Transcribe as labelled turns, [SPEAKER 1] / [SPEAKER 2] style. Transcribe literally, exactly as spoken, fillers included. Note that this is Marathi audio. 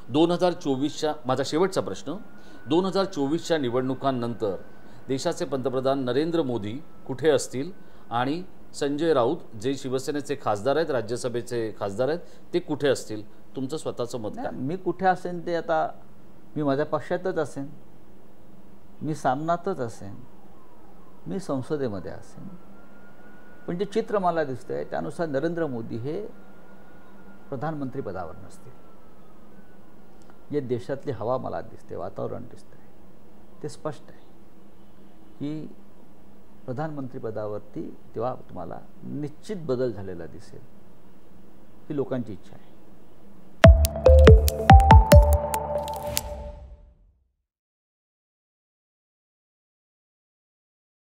[SPEAKER 1] दोन हजार चोवीसच्या माझा शेवटचा प्रश्न, दोन हजार चोवीसच्या निवडणुकांनंतर देशाचे पंतप्रधान नरेंद्र मोदी कुठे असतील आणि संजय राऊत जे शिवसेनेचे खासदार आहेत, राज्यसभेचे खासदार आहेत, ते कुठे असतील? तुमचं स्वतःचं मत काय?
[SPEAKER 2] मी कुठे असेन ते आता मी माझ्या पक्षातच असेन, मी सामनातच असेन, मी संसदेमध्ये असेन, पण जे चित्र मला दिसतंय त्यानुसार नरेंद्र मोदी हे प्रधानमंत्री पदावर नसतील. जे देशातली हवा मला दिसते, वातावरण दिसतंय ते स्पष्ट आहे की प्रधानमंत्री पदावरती तेव्हा तुम्हाला निश्चित बदल झालेला दिसेल ही लोकांची इच्छा आहे.